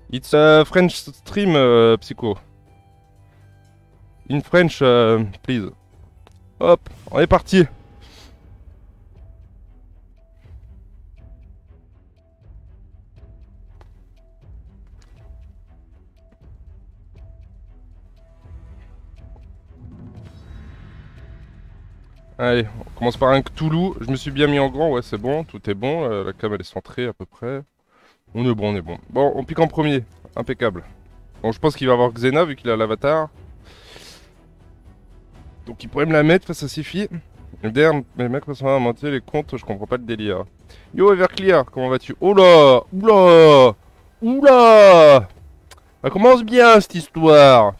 It's a French stream, Psycho. In French, please. Hop, on est parti. Allez, on commence par un Cthulhu. Je me suis bien mis en grand, ouais, c'est bon, tout est bon. La cam elle est centrée à peu près. On est bon, on est bon. Bon, on pique en premier, impeccable. Bon, je pense qu'il va avoir Xena vu qu'il a l'avatar. Donc il pourrait me la mettre face à ses filles. D'ailleurs, mes mecs sont à mentir les comptes, je comprends pas le délire. Yo Everclear, comment vas-tu? Oh là! Oula! Oula! Ça commence bien cette histoire!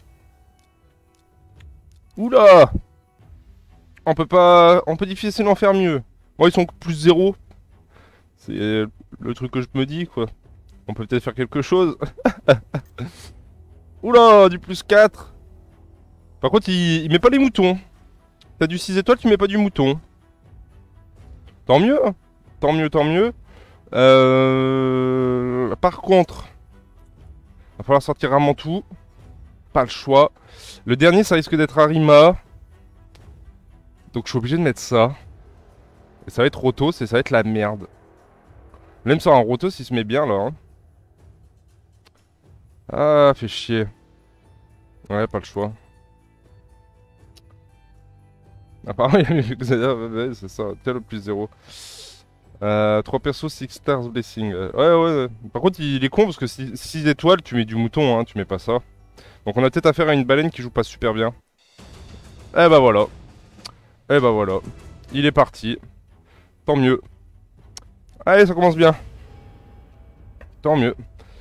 Oula! On peut pas. On peut difficilement faire mieux. Bon, ils sont plus zéro. C'est le truc que je me dis, quoi. On peut peut-être faire quelque chose. Oula, du plus 4. Par contre, il met pas les moutons. T'as du 6 étoiles, tu mets pas du mouton. Tant mieux. Tant mieux, tant mieux. Par contre, va falloir sortir un Mantou. Pas le choix. Le dernier, ça risque d'être Arima. Donc je suis obligé de mettre ça. Et ça va être Rotos et ça va être la merde. Même sur un Rotos, il se met bien là. Hein. Ah, fait chier. Ouais, pas le choix. Apparemment, il y a mieux que Xayah, ouais, c'est ça, tel plus 0. 3 persos, 6 stars blessing. Ouais. Par contre, il est con parce que 6 étoiles, tu mets du mouton, hein, tu mets pas ça. Donc, on a peut-être affaire à une baleine qui joue pas super bien. Eh bah voilà. Eh bah voilà. Il est parti. Tant mieux. Allez, ça commence bien. Tant mieux.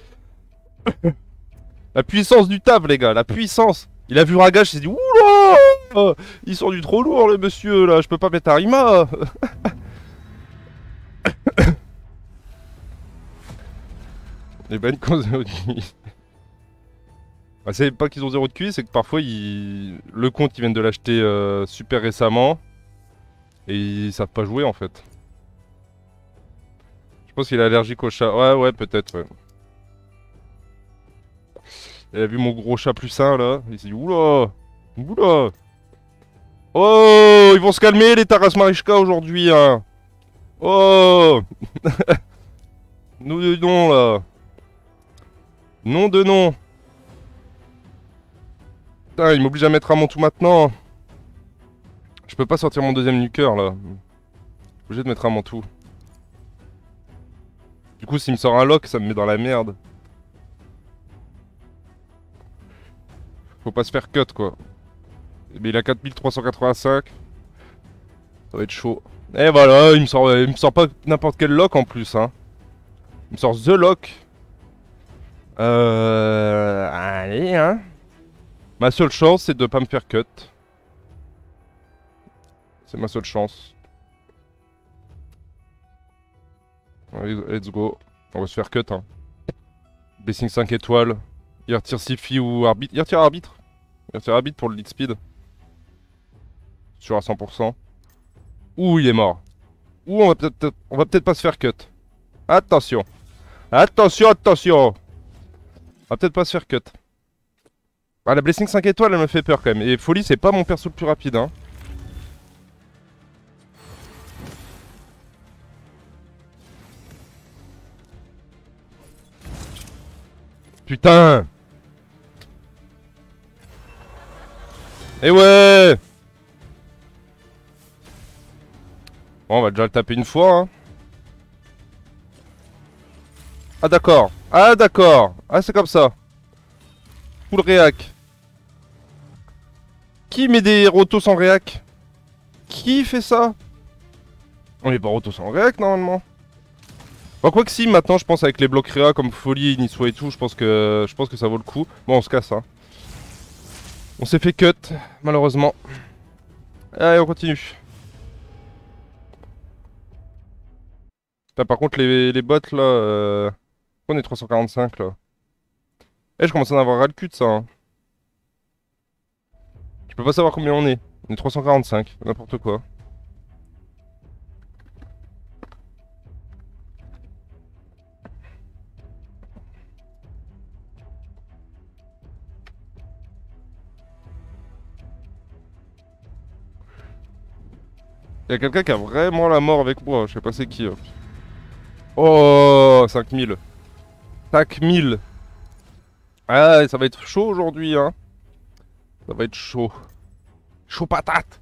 La puissance du table, les gars, la puissance. Il a vu Ragash, il s'est dit oula, ils sont du trop lourd, les monsieur, là, je peux pas mettre Arima. Les Ben qui ont 0 de QI. Bah, c'est pas qu'ils ont 0 de QI, c'est que parfois le compte ils viennent de l'acheter super récemment et ils savent pas jouer en fait. Je pense qu'il est allergique au chat. Ouais, peut-être. Ouais. Il a vu mon gros chat plus sain là, il s'est dit oula, oula. Oh, ils vont se calmer les Taras Marichka aujourd'hui, hein. Oh, nous de non là. Nom de nom. Putain, il m'oblige à mettre un Mantou maintenant. Je peux pas sortir mon deuxième nuker là. Obligé de mettre un Mantou. Du coup, s'il me sort un lock, ça me met dans la merde. Faut pas se faire cut quoi. Mais il a 4385. Ça va être chaud. Et voilà, il me sort pas n'importe quel lock en plus, hein. Il me sort The Lock. Allez, hein. Ma seule chance, c'est de pas me faire cut. C'est ma seule chance. Allez, let's go. On va se faire cut, hein. Blessing 5 étoiles. Il retire Sifi ou arbitre. Il retire arbitre. Il retire arbitre pour le lead speed. Sûr à 100%. Ouh, il est mort. Ouh, on va peut-être pas se faire cut. Attention. Attention. On va peut-être pas se faire cut. Ah, la Blessing 5 étoiles, elle me fait peur quand même. Et Folie, c'est pas mon perso le plus rapide, hein. Putain. Eh ouais. Bon, on va déjà le taper une fois, hein. Ah d'accord. Ah d'accord. Ah c'est comme ça. Full réac. Qui met des rotos sans réac? Qui fait ça? On est pas rotos sans réac normalement. Bon, quoi que si, maintenant je pense avec les blocs réa comme Folie, Niswa et tout, je pense que ça vaut le coup. Bon, on se casse, hein. On s'est fait cut, malheureusement. Allez, on continue. Putain, par contre, les bots là. On est 345 là. Eh, je commence à en avoir ras le cul de ça. Hein. Je peux pas savoir combien on est. On est 345, n'importe quoi. Y'a quelqu'un qui a vraiment la mort avec moi, je sais pas c'est qui. Oh, 5000. 5000. Ah, ça va être chaud aujourd'hui, hein. Ça va être chaud. Chaud patate.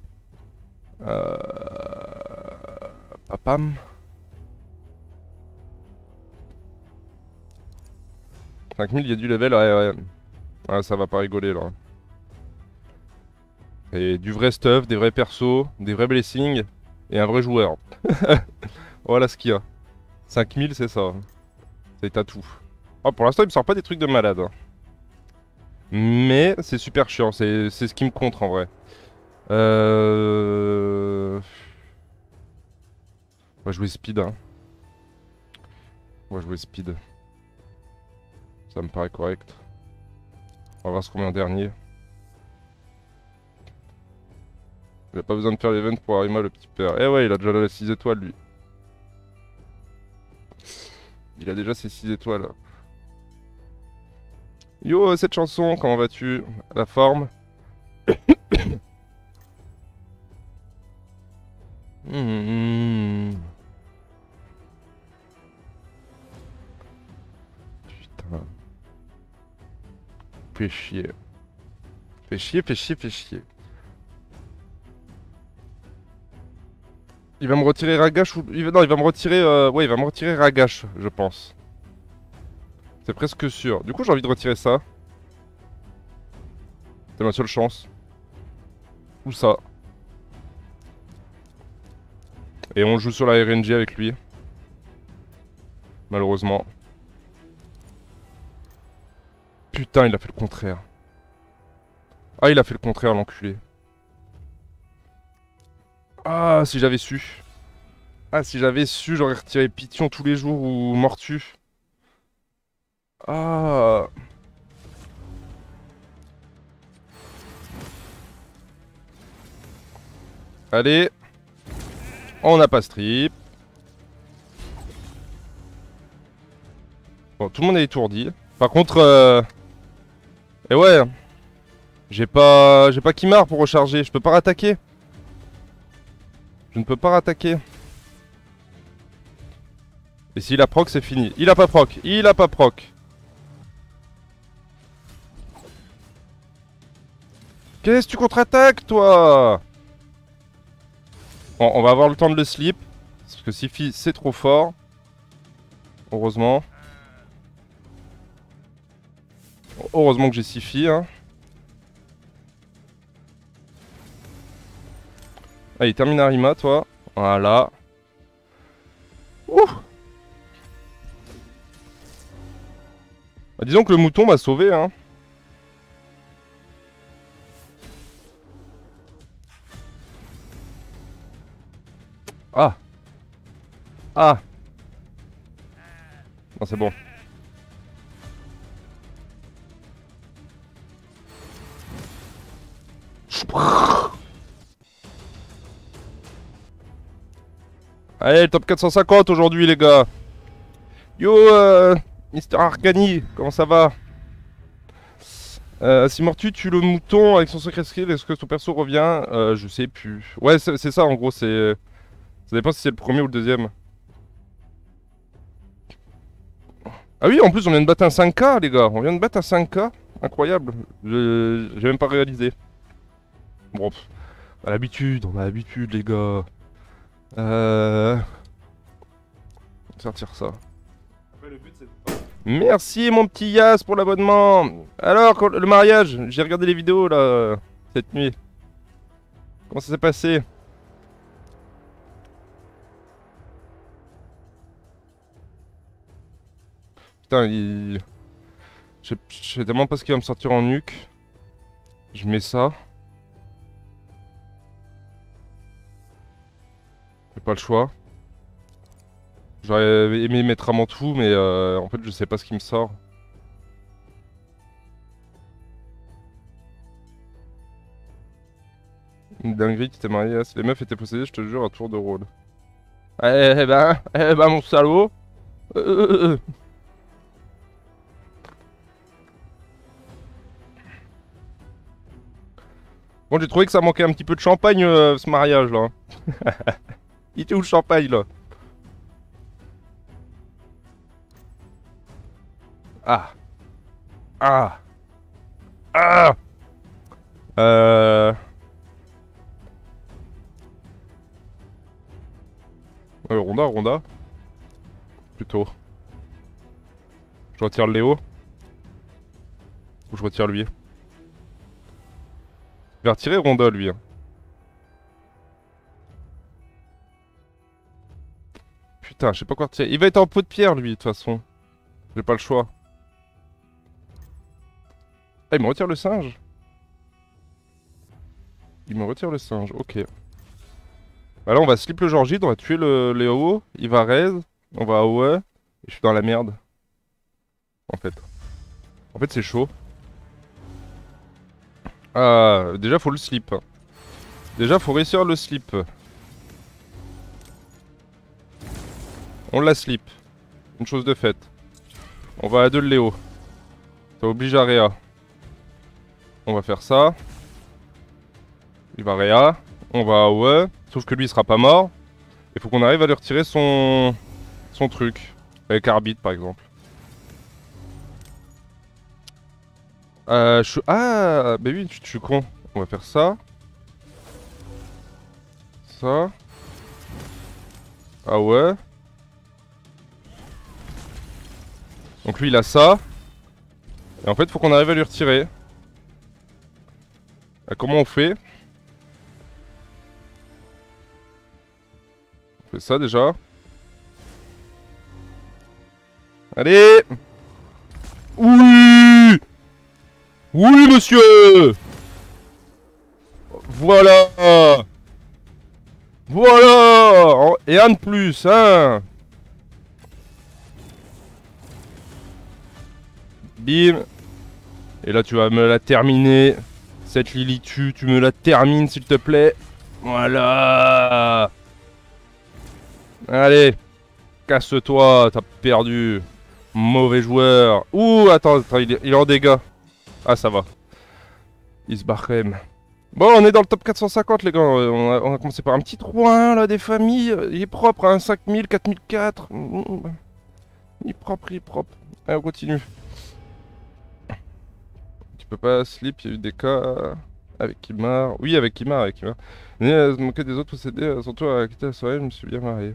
Papam. 5000, il y a du level, ouais. Ah, ça va pas rigoler là. Et du vrai stuff, des vrais persos, des vrais blessings et un vrai joueur. Voilà ce qu'il y a. 5000, c'est ça. C'est à tout. Oh, pour l'instant, il me sort pas des trucs de malade, hein. Mais c'est super chiant, c'est ce qui me contre en vrai. On va jouer speed, hein. On va jouer speed. Ça me paraît correct. On va voir ce qu'on met en dernier. Il a pas besoin de faire l'event pour Arima, le petit père. Eh ouais, il a déjà les 6 étoiles, lui. Il a déjà ses 6 étoiles. Yo, cette chanson, comment vas-tu? La forme? Putain. Fais chier. Fais chier, fais chier, fais chier. Il va me retirer Ragash ou... Non, il va me retirer... Ouais, il va me retirer Ragash, je pense. C'est presque sûr. Du coup, j'ai envie de retirer ça. C'est ma seule chance. Ou ça. Et on joue sur la RNG avec lui. Malheureusement. Putain, il a fait le contraire. Ah, il a fait le contraire, l'enculé. Ah, si j'avais su. Ah, si j'avais su, j'aurais retiré Python tous les jours ou Mortu. Ah. Allez. On n'a pas strip. Bon, tout le monde est étourdi. Par contre, eh ouais. J'ai pas Kimar pour recharger. Je peux pas rattaquer. Je ne peux pas rattaquer. Et s'il a proc, c'est fini. Il a pas proc. Il a pas proc. Qu'est-ce que tu contre-attaques, toi? Bon, on va avoir le temps de le slip. Parce que Sifi, c'est trop fort. Heureusement. Heureusement que j'ai Sifi, hein. Allez, termine Arima, toi. Voilà. Ouh. Bah, disons que le mouton m'a sauvé, hein. Ah. Ah. Non, c'est bon. Allez, top 450 aujourd'hui, les gars. Yo, Mister Arcani, comment ça va? Si Mortu tue le mouton avec son secret skill, est-ce que son perso revient? Je sais plus. Ouais, c'est ça en gros, c'est... Ça dépend si c'est le premier ou le deuxième. Ah oui, en plus on vient de battre un 5K, les gars. On vient de battre un 5K. Incroyable. J'ai même pas réalisé. Bon, on a l'habitude, les gars. On va sortir ça. Après, le but, c'est de... Merci mon petit Yas pour l'abonnement. Alors, le mariage, j'ai regardé les vidéos là, cette nuit. Comment ça s'est passé? Putain, je sais tellement pas ce qui va me sortir en nuque. Je mets ça. J'ai pas le choix. J'aurais aimé mettre un tout, mais en fait je sais pas ce qui me sort. Une dinguerie, tu t'es marié. Si les meufs étaient possédées, je te jure, à tour de rôle. Eh ben mon salaud. Bon Moi j'ai trouvé que ça manquait un petit peu de champagne ce mariage là. Il était où le champagne là? Ah. Ah. Ah. Euh... Ronda, Ronda. Plutôt. Je retire Léo. Ou je retire lui. Je vais retirer Ronda lui. Hein. Putain, je sais pas quoi retirer. Il va être en pot de pierre lui de toute façon. J'ai pas le choix. Ah, il me retire le singe. Il me retire le singe, ok. Bah là on va slip le Georgide, on va tuer le Léo. Il va raise. On va AOE. Et je suis dans la merde. En fait. En fait c'est chaud. Ah, déjà faut le slip. Déjà faut réussir le slip. On la slip. Une chose de faite. On va à 2 le Léo. Ça oblige à Réa. On va faire ça. Il va Réa. On va AOE. Sauf que lui il sera pas mort. Il faut qu'on arrive à lui retirer son truc. Avec arbitre par exemple. Ah, bah oui, je suis con. On va faire ça. Ça. Ah ouais. Donc lui il a ça. Et en fait faut qu'on arrive à lui retirer. Ah, comment on fait? On fait ça déjà. Allez! Oui! Oui monsieur! Voilà! Voilà! Et un de plus, hein! Bim! Et là tu vas me la terminer. Cette Lilitu, tu me la termines s'il te plaît. Voilà! Allez! Casse-toi, t'as perdu. Mauvais joueur. Ouh, attends, il est en dégâts. Ah, ça va. Il se barre quand même. Bon, on est dans le top 450, les gars. On a commencé par un petit 3-1, là, des familles. Il est propre, hein, 5000, 4004. Il est propre, il est propre. Allez, on continue. Tu peux pas slip, il y a eu des cas avec Kimar. Oui, avec Kimar, avec Kimar. Mais manquer des autres possédés, surtout à quitter la soirée, je me suis bien marié.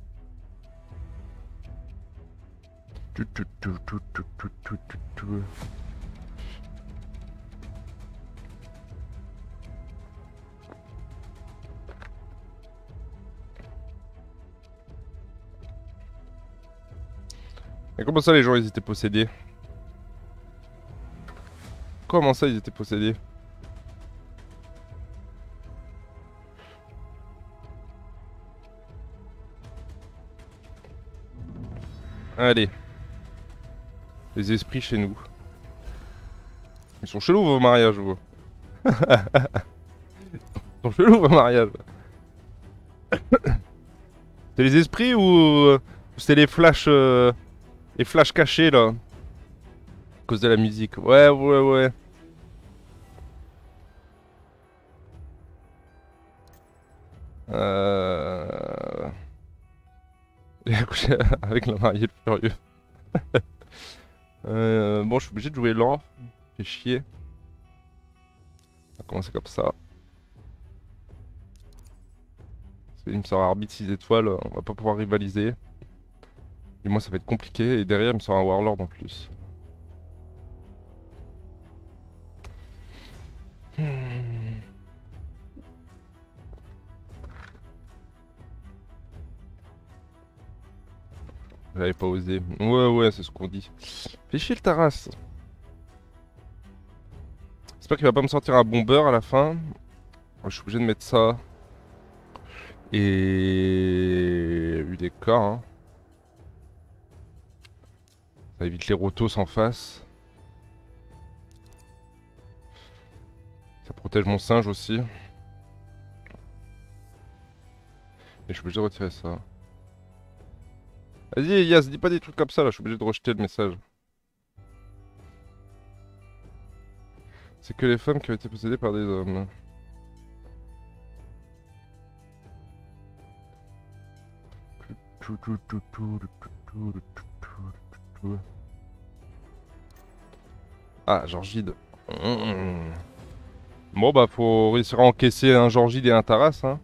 Et comment ça les gens ils étaient possédés? Comment ça ils étaient possédés? Allez. Les esprits chez nous. Ils sont chelous vos mariages vous. Ils sont chelous vos mariages. C'est les esprits ou c'est les flashs cachés là? À cause de la musique. Ouais, ouais, ouais. Il a couché avec la mariée le furieux. Bon, je suis obligé de jouer lent. Fait chier. On va commencer comme ça. Il me sort arbitre 6 étoiles, on va pas pouvoir rivaliser. Et moi ça va être compliqué. Et derrière il me sort un warlord en plus. J'avais pas osé. Ouais, ouais, c'est ce qu'on dit. Fais chier le Taras. J'espère qu'il va pas me sortir un bomber à la fin. Je suis obligé de mettre ça. Et... eu des corps, hein. Ça évite les rotos en face. Ça protège mon singe aussi. Et je suis obligé de retirer ça. Vas-y, Yas, dis pas des trucs comme ça là, je suis obligé de rejeter le message. C'est que les femmes qui ont été possédées par des hommes. Ah, Georgide. Bon bah faut réussir à encaisser un Georgide et un Taras hein.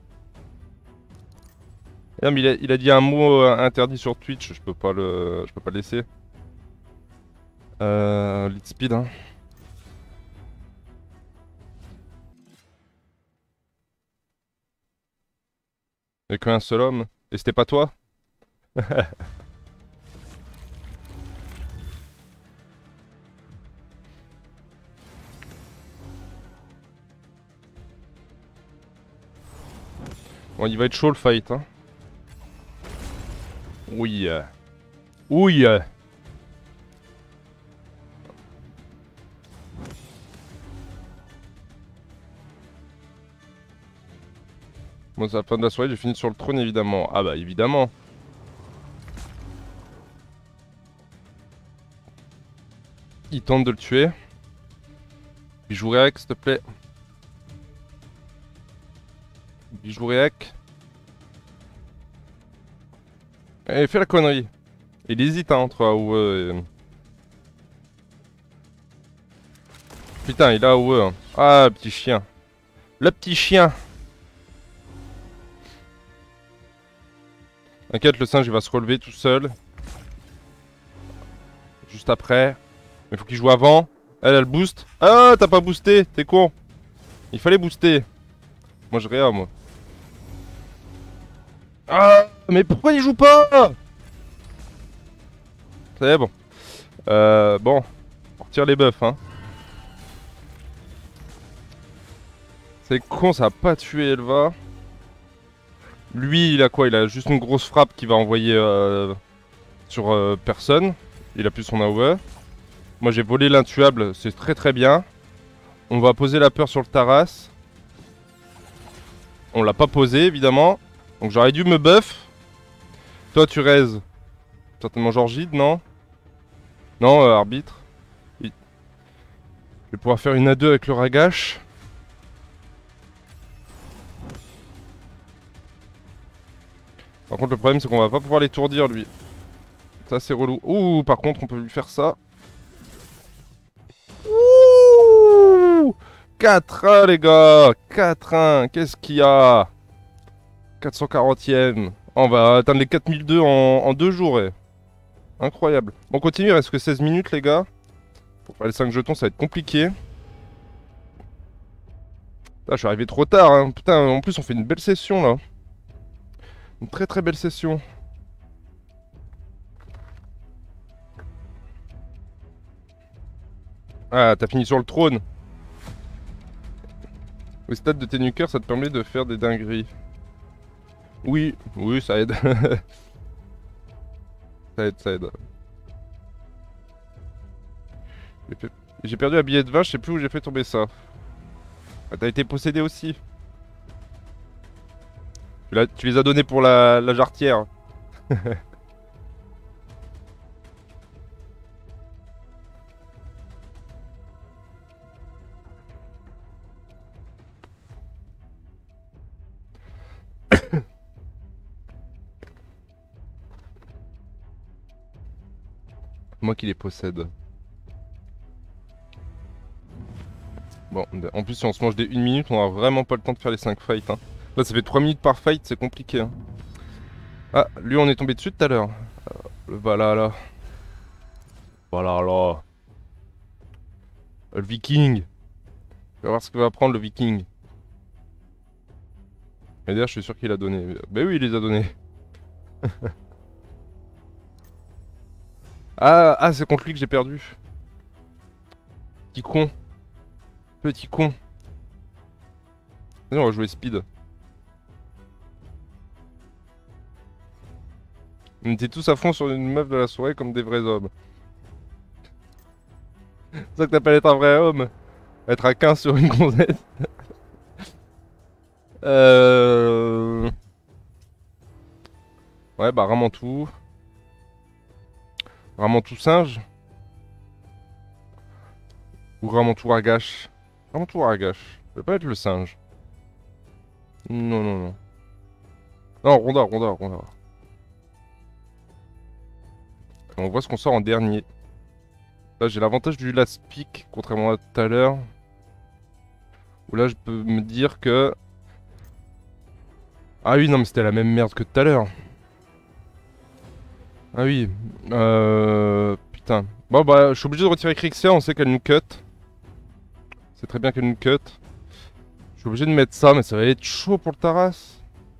Non, mais il a dit un mot interdit sur Twitch, je peux pas le laisser. Lead speed hein. Il y a qu'un seul homme. Et c'était pas toi? Bon, il va être chaud le fight hein. Oui. Oui. Moi, c'est la fin de la soirée, j'ai fini sur le trône évidemment. Ah bah évidemment. Il tente de le tuer. Bijou réac, s'il te plaît. Bijou réac. Eh, fais la connerie. Il hésite hein, entre AOE et... Putain, il a AOE. Hein. Ah, petit chien. Le petit chien. T'inquiète, le singe il va se relever tout seul. Juste après. Mais faut qu'il joue avant. Elle boost. Ah, t'as pas boosté, t'es con. Il fallait booster. Moi je réa, moi. Ah, mais pourquoi il joue pas? C'est bon. Bon. On retire les buffs, hein. C'est con, ça a pas tué Elva. Lui, il a quoi? Il a juste une grosse frappe qui va envoyer sur personne. Il a plus son AOE. Moi j'ai volé l'intuable, c'est très très bien. On va poser la peur sur le Taras. On l'a pas posé évidemment. Donc j'aurais dû me buff. Toi tu raises. Certainement Georgide, non? Non, arbitre. Je vais pouvoir faire une A2 avec le Ragash. Par contre le problème c'est qu'on va pas pouvoir l'étourdir lui. Ça c'est relou. Ouh, par contre on peut lui faire ça. Ouh, 4-1 les gars. 4-1. Qu'est-ce qu'il y a? 440ème. On va atteindre les 4002 en 2 jours. Incroyable. Bon, on continue, il reste que 16 minutes, les gars. Pour faire les 5 jetons, ça va être compliqué. Là, je suis arrivé trop tard. Hein. Putain, en plus, on fait une belle session, là. Une très très belle session. Ah, t'as fini sur le trône. Le stade de tes nuqueurs, ça te permet de faire des dingueries. Oui, oui, ça aide. Ça aide, ça aide. J'ai perdu un billet de vin, je sais plus où j'ai fait tomber ça. Ah, t'as été possédé aussi. Tu les as donnés pour la jarretière. Moi qui les possède. Bon, en plus si on se mange des 1 minute, on aura vraiment pas le temps de faire les 5 fights. Hein. Là ça fait 3 minutes par fight, c'est compliqué. Hein. Ah, lui on est tombé dessus tout à l'heure. Le Valhalla. Valhalla. Le viking. On va voir ce que va prendre le viking. Et d'ailleurs je suis sûr qu'il a donné. Bah oui il les a donnés. Ah c'est contre lui que j'ai perdu. Petit con. Petit con. Vas-y on va jouer speed. On était tous à fond sur une meuf de la soirée comme des vrais hommes. C'est ça que t'appelles être un vrai homme. Être à 15 sur une gonzesse. Ouais bah Ramantou. Ramantou singe. Ou Ramantou Ragash. Ramantou Ragash. Je vais pas être le singe. Non, non, non. Non, Ronda, Ronda, Ronda. On voit ce qu'on sort en dernier. Là j'ai l'avantage du last pick, contrairement à tout à l'heure. Où là je peux me dire que... Ah oui non mais c'était la même merde que tout à l'heure. Ah oui. Putain. Bon bah je suis obligé de retirer Crixia, on sait qu'elle nous cut. C'est très bien qu'elle nous cut. Je suis obligé de mettre ça mais ça va être chaud pour le Taras.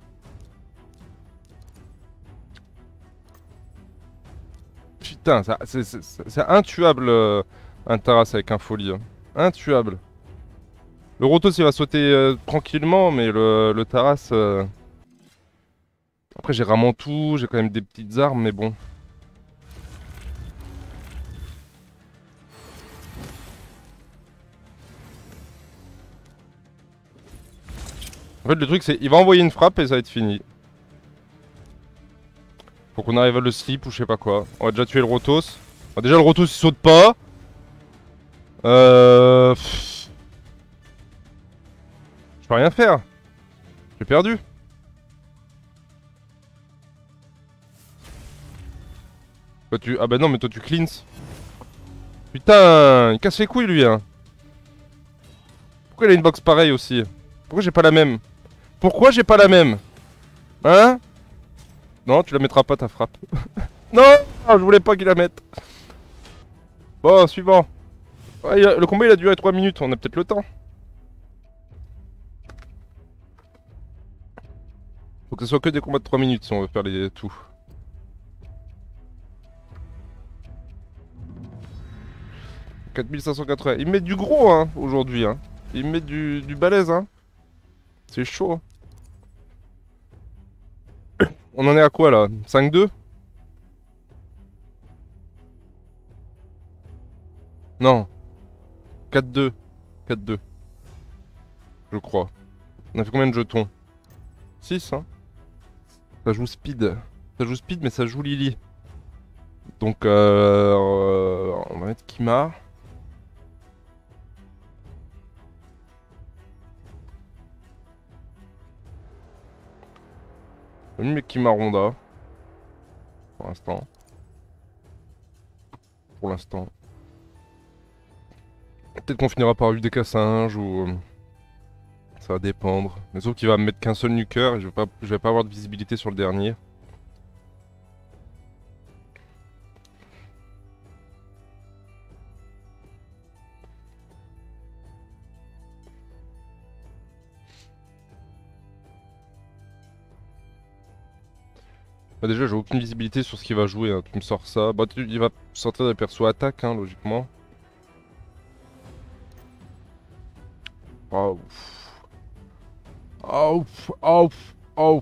Putain, c'est intuable un Taras avec un folie. Hein. Intuable. Le Rotos il va sauter tranquillement, mais le Taras... Après j'ai Ramantou, j'ai quand même des petites armes, mais bon. En fait le truc c'est, il va envoyer une frappe et ça va être fini. Faut qu'on arrive à le slip ou je sais pas quoi. On va déjà tuer le Rotos. Déjà le Rotos il saute pas. Je peux rien faire. J'ai perdu. Toi, ah bah non mais toi tu cleans. Putain, il casse les couilles lui hein. Pourquoi il a une box pareille aussi? Pourquoi j'ai pas la même? Pourquoi j'ai pas la même? Hein? Non, tu la mettras pas ta frappe. Non, je voulais pas qu'il la mette. Bon, suivant. Ouais, le combat il a duré 3 minutes, on a peut-être le temps. Faut que ce soit que des combats de 3 minutes si on veut faire les tout. « 4580. Ils mettent du gros hein, aujourd'hui. Hein. Ils mettent du balèze. Hein. C'est chaud. On en est à quoi là? 5-2? Non. 4-2. 4-2. Je crois. On a fait combien de jetons? 6 hein. Ça joue speed. Ça joue speed mais ça joue Lily. Donc on va mettre Kimar. On va mettre Kimar Ronda. Pour l'instant. Pour l'instant. Peut-être qu'on finira par UDK singe ou... Ça va dépendre. Mais sauf qu'il va me mettre qu'un seul nuker et je vais pas avoir de visibilité sur le dernier. Bah déjà j'ai aucune visibilité sur ce qu'il va jouer, hein. Tu me sors ça. Bah il va sortir des persos attaque hein, logiquement. Oh. Oh. Oh. Oh.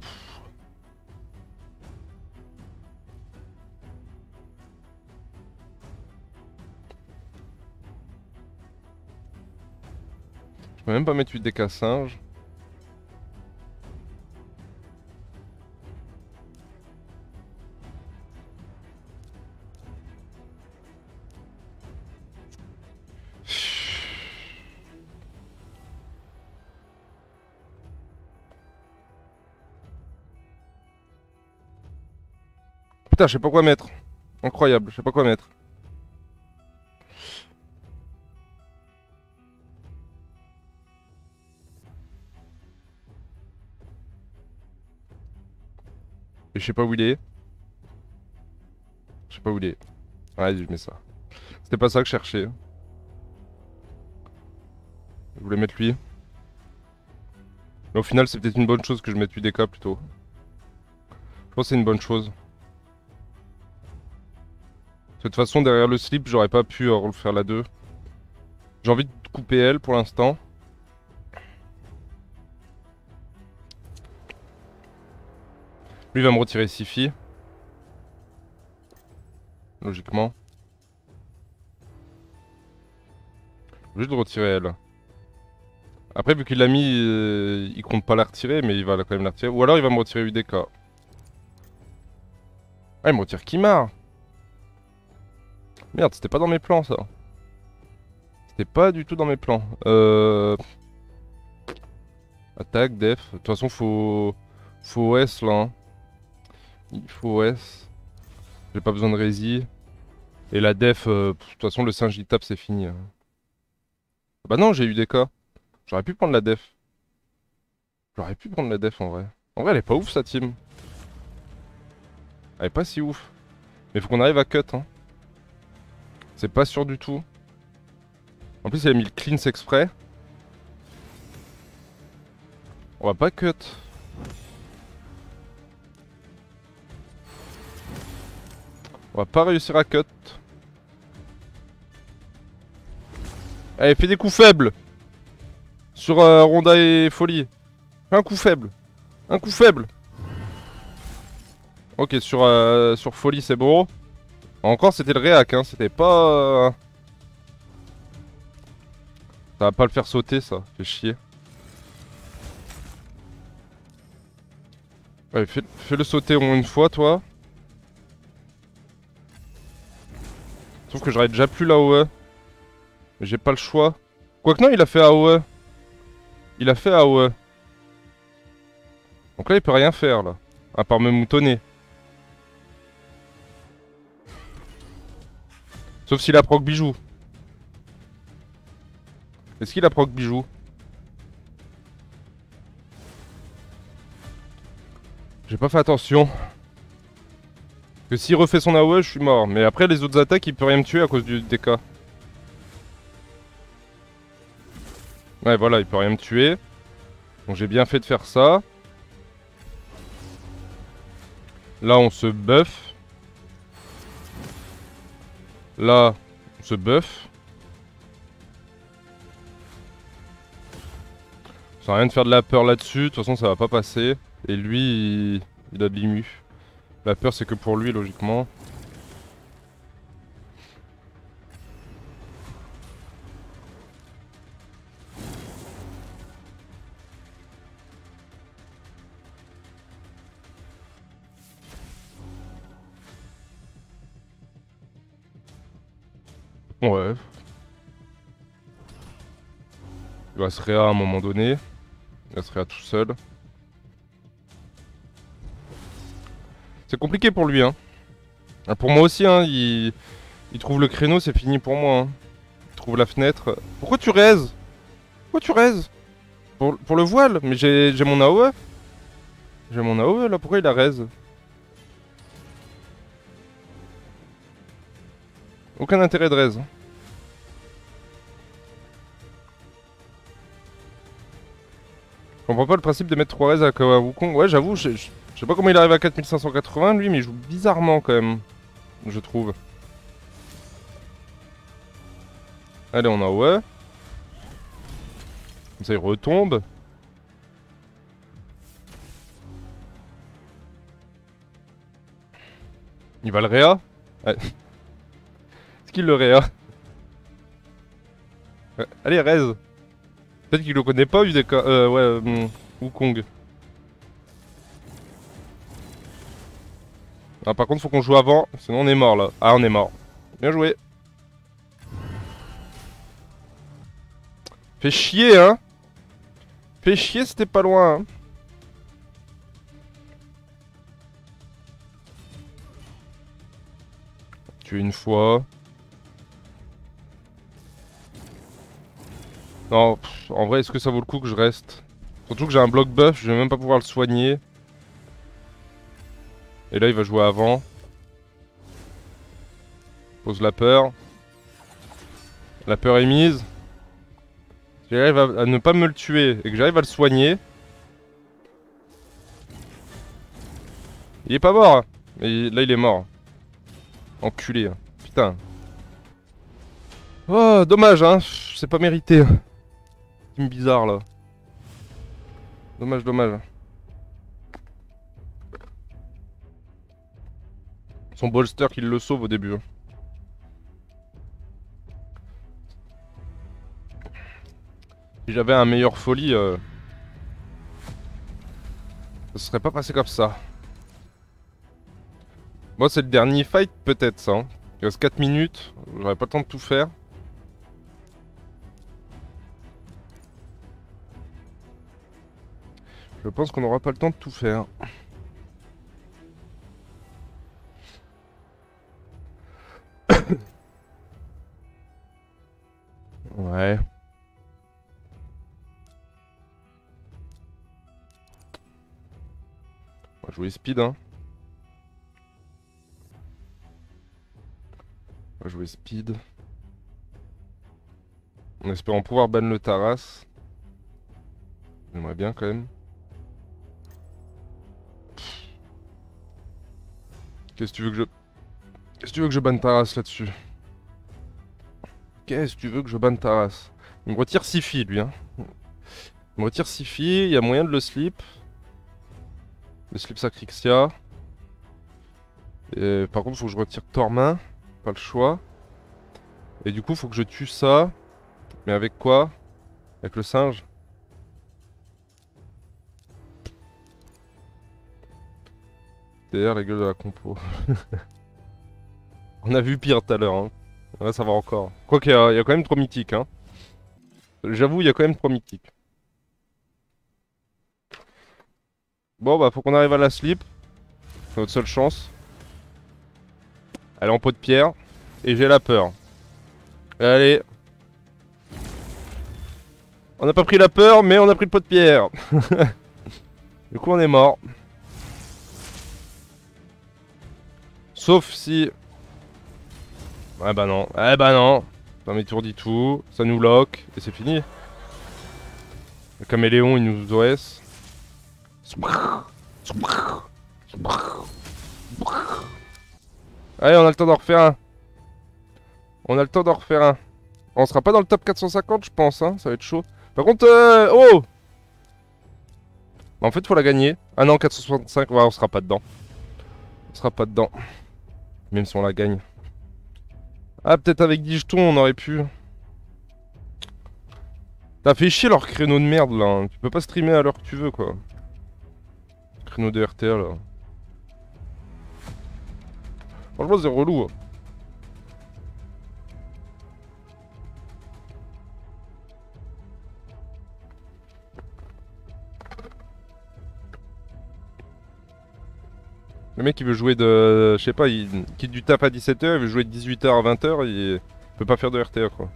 Je peux même pas mettre 8 DK singe. Putain, je sais pas quoi mettre. Incroyable, je sais pas quoi mettre. Et je sais pas où il est. Je sais pas où il est. Vas-y, je mets ça. C'était pas ça que je cherchais. Je voulais mettre lui. Mais au final, c'est peut-être une bonne chose que je mette 8 DK plutôt. Je pense que c'est une bonne chose. De toute façon, derrière le slip, j'aurais pas pu refaire la 2. J'ai envie de couper elle pour l'instant. Lui va me retirer Sifi. Logiquement. Juste de retirer elle. Après, vu qu'il l'a mis, il compte pas la retirer, mais il va quand même la retirer. Ou alors il va me retirer UDK. Ah, il me retire Kimar. Merde, c'était pas dans mes plans ça. C'était pas du tout dans mes plans. Attaque, def. De toute façon, faut OS là. Hein. Il faut OS. J'ai pas besoin de rési. Et la def, de toute façon, le singe il tape, c'est fini. Bah non, j'ai eu des cas. J'aurais pu prendre la def. J'aurais pu prendre la def en vrai. En vrai, elle est pas ouf sa team. Elle est pas si ouf. Mais faut qu'on arrive à cut, hein. C'est pas sûr du tout. En plus, il a mis le cleanse exprès. On va pas cut. On va pas réussir à cut. Allez, fais des coups faibles. Sur Ronda et Folie. Fais un coup faible. Un coup faible. Ok, sur Folie, c'est bon. Encore, c'était le réac, hein. C'était pas... Ça va pas le faire sauter, ça. Fait chier. Ouais, fais-le sauter au moins une fois, toi. Sauf que j'aurais déjà plus l'AOE. Mais j'ai pas le choix. Quoique non, il a fait AOE. Il a fait AOE. Donc là, il peut rien faire, là. À part me moutonner. Sauf s'il a proc bijou. Est-ce qu'il a proc bijou? J'ai pas fait attention. Que s'il refait son AOE, je suis mort. Mais après, les autres attaques, il peut rien me tuer à cause du DK. Ouais, voilà, il peut rien me tuer. Donc j'ai bien fait de faire ça. Là, on se buff. Là, on se buff. Ça sert à rien de faire de la peur là-dessus. De toute façon, ça va pas passer. Et lui, il a de l'immu. La peur, c'est que pour lui, logiquement. Ouais. Il va se réa à un moment donné. Il va se réa tout seul. C'est compliqué pour lui, hein. Ah, pour moi aussi, hein. Il trouve le créneau, c'est fini pour moi, hein. Il trouve la fenêtre. Pourquoi tu raises? Pourquoi tu raises? Pour le voile? Mais j'ai mon AOE. J'ai mon AOE là, pourquoi il a raise? Aucun intérêt de raise. Je comprends pas le principe de mettre 3 raises à Wukong. Ouais, j'avoue, je sais pas comment il arrive à 4580 lui, mais il joue bizarrement quand même. Je trouve. Allez, on a AOE. Comme ça, il retombe. Il va le réa. Ouais. Est-ce qu'il le réa? Allez, raise. Peut-être qu'il le connaît pas, UDK. Wukong. Ah, par contre, faut qu'on joue avant, sinon on est mort là. Ah, on est mort. Bien joué. Fait chier, hein. Fait chier, c'était pas loin, hein. Tuer une fois. Non, en vrai, est-ce que ça vaut le coup que je reste? Surtout que j'ai un bloc buff, je vais même pas pouvoir le soigner. Et là, il va jouer avant. Pose la peur. La peur est mise. Si j'arrive à ne pas me le tuer et que j'arrive à le soigner. Il est pas mort, hein. Mais là, il est mort. Enculé, hein. Putain. Oh, dommage, hein. C'est pas mérité. Team bizarre, là. Dommage, dommage. Son bolster qui le sauve au début. Si j'avais un meilleur folie, ça serait pas passé comme ça. Moi, c'est le dernier fight, peut-être, ça. Hein. Il reste 4 minutes. J'aurais pas le temps de tout faire. Je pense qu'on n'aura pas le temps de tout faire. Ouais. On va jouer speed, hein. On va jouer speed. En espérant pouvoir ban le Taras. J'aimerais bien quand même. Qu'est-ce que tu veux que je... Qu'est-ce que tu veux que je banne Taras là-dessus? Qu'est-ce que tu veux que je banne Taras? Il me retire 6 filles lui, hein. Il me retire 6 filles, il y a moyen de le slip. Le slip Sacrixia. Et par contre, faut que je retire Tormin. Pas le choix. Et du coup, faut que je tue ça. Mais avec quoi? Avec le singe? Derrière la gueule de la compo. On a vu pire tout à l'heure, hein. Ouais, ça va encore. Quoique, il y a quand même 3 mythiques, hein. J'avoue, il y a quand même 3 mythiques. Bon, bah, faut qu'on arrive à la slip. C'est notre seule chance. Elle est en pot de pierre. Et j'ai la peur. Allez. On n'a pas pris la peur, mais on a pris le pot de pierre. Du coup, on est mort. Sauf si... Ah bah non. Ah bah non. Ça m'étourdit tout. Ça nous lock. Et c'est fini. Le caméléon, il nous OS. Allez, on a le temps d'en refaire un. On a le temps d'en refaire un. On sera pas dans le top 450, je pense, hein. Ça va être chaud. Par contre, oh! En fait, faut la gagner. Ah non, 465, ouais, on sera pas dedans. On sera pas dedans. Même si on la gagne. Ah, peut-être avec 10 jetons, on aurait pu. T'as fait chier leur créneau de merde, là, hein. Tu peux pas streamer à l'heure que tu veux, quoi. Créneau de RTA, là. Franchement, c'est relou, hein. Le mec il veut jouer de... Je sais pas, il quitte du taf à 17h, il veut jouer de 18h à 20h, il peut pas faire de RTA quoi.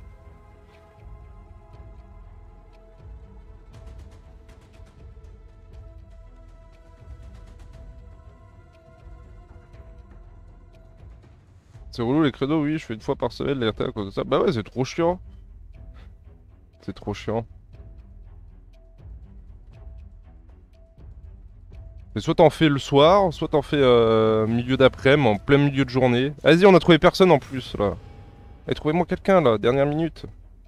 C'est relou les créneaux, oui, je fais une fois par semaine les RTA à cause de ça. Bah ouais, c'est trop chiant. C'est trop chiant. Et soit t'en fais le soir, soit t'en fais milieu d'après-midi, en plein milieu de journée. Vas-y, on a trouvé personne en plus là. Allez, trouvez-moi quelqu'un là, dernière minute.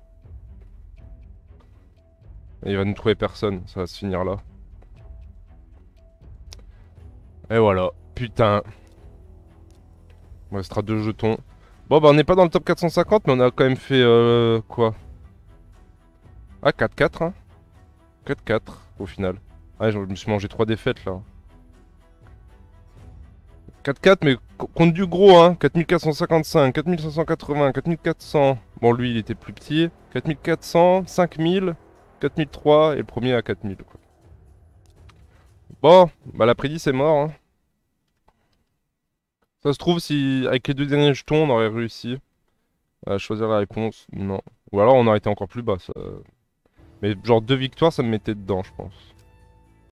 Et il va nous trouver personne, ça va se finir là. Et voilà, putain. Il me restera 2 jetons. Bon bah on n'est pas dans le top 450 mais on a quand même fait quoi? Ah 4-4 hein. 4-4 au final. Ah je me suis mangé 3 défaites là. 4-4 mais contre du gros hein. 4455, 4580, 4400. Bon lui il était plus petit. 4400, 5000, 4003 et le premier à 4000 quoi. Bon, bah l'après-midi c'est mort hein. Ça se trouve si avec les 2 derniers jetons on aurait réussi à choisir la réponse. Non. Ou alors on aurait été encore plus bas ça. Mais genre 2 victoires ça me mettait dedans je pense.